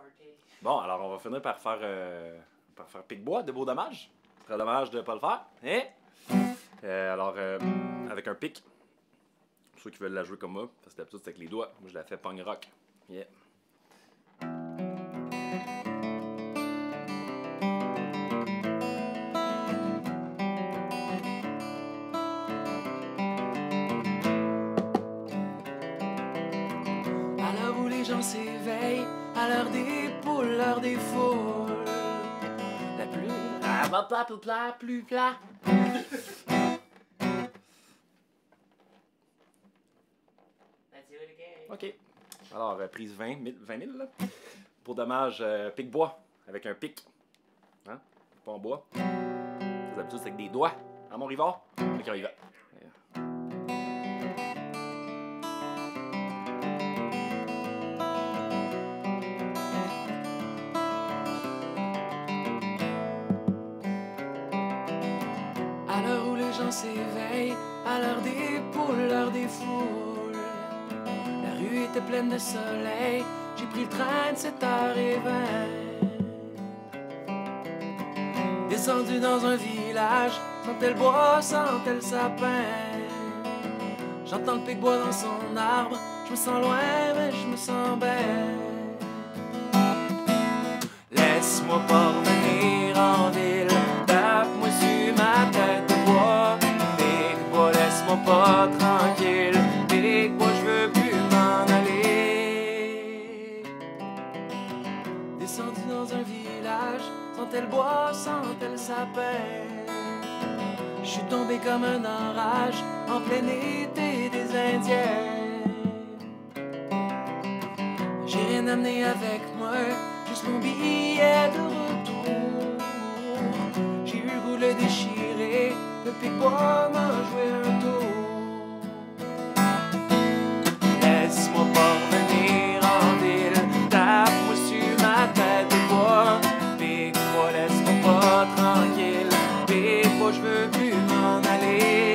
Bon, alors on va finir par faire pic-bois de beau dommage. Ce serait dommage de ne pas le faire. Hein? Alors, avec un pic. Pour ceux qui veulent la jouer comme moi, parce que d'habitude c'est avec les doigts. Moi je la fais punk rock. Yeah. À l'heure où les gens s'éveillent, à l'heure des poules, l'heure des foules, la plus... Ah, plat, plus plat. OK. Alors, prise 20 000 là. Pour dommage, pic-bois, avec un pic. Hein? Pas en bois. D'habitude, c'est avec des doigts. À mon rivard. OK, on y va. À l'heure où les gens s'éveillent, à l'heure des poules, l'heure des foules, la rue était pleine de soleil, j'ai pris le train de 7h20. Descendu dans un village, sentais le bois, sentais le sapin. J'entends le pic-bois dans son arbre, je me sens loin mais je me sens bien. Laisse-moi pas revenir en ville, tape-moi sur ma tête de bois. Pic-bois, laisse-moi pas tranquille, pic-bois, je veux plus m'en aller. Descendu dans un village, sentais le bois, sentais le sapin. Je suis tombé comme un orage en plein été des Indiens. J'ai rien amené avec moi, juste mon billet de retour. J'ai eu le goût de le déchirer, le pic-bois m'a joué un tour. Laisse-moi pas revenir en ville, tape-moi sur ma tête de bois. Pic-bois, laisse-moi pas tranquille, pic-bois, je veux plus m'en aller.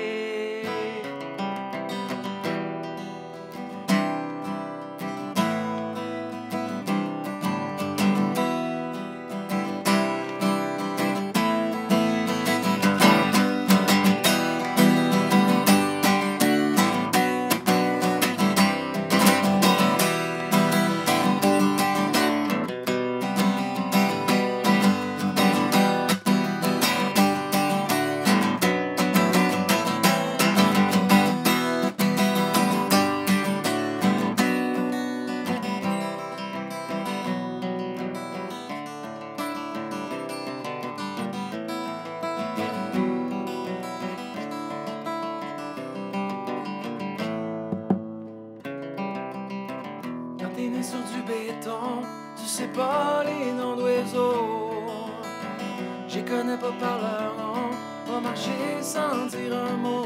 Quand t'es né sur du béton, tu sais pas les noms d'oiseaux. J'y connais pas par leur nom, va marcher sans dire un mot.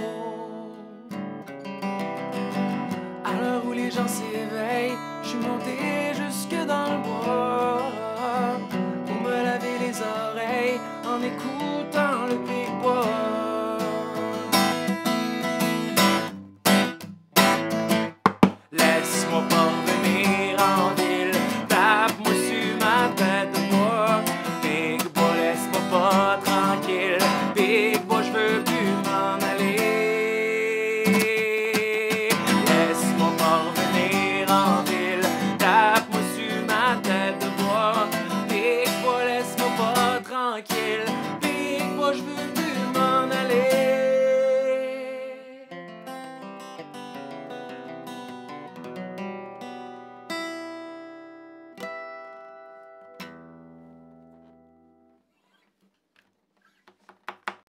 À l'heure où les gens s'éveillent, je suis monté jusque dans le bois pour me laver les oreilles en écoutant le pic-bois. Laisse-moi pas revenir en ville, tape-moi sur ma tête de bois. Pic-bois, laisse-moi pas tranquille, pic-bois, je veux plus m'en aller. Laisse-moi pas revenir en ville, tape-moi sur ma tête de bois. Pic-bois, laisse-moi pas tranquille, pic-bois, je veux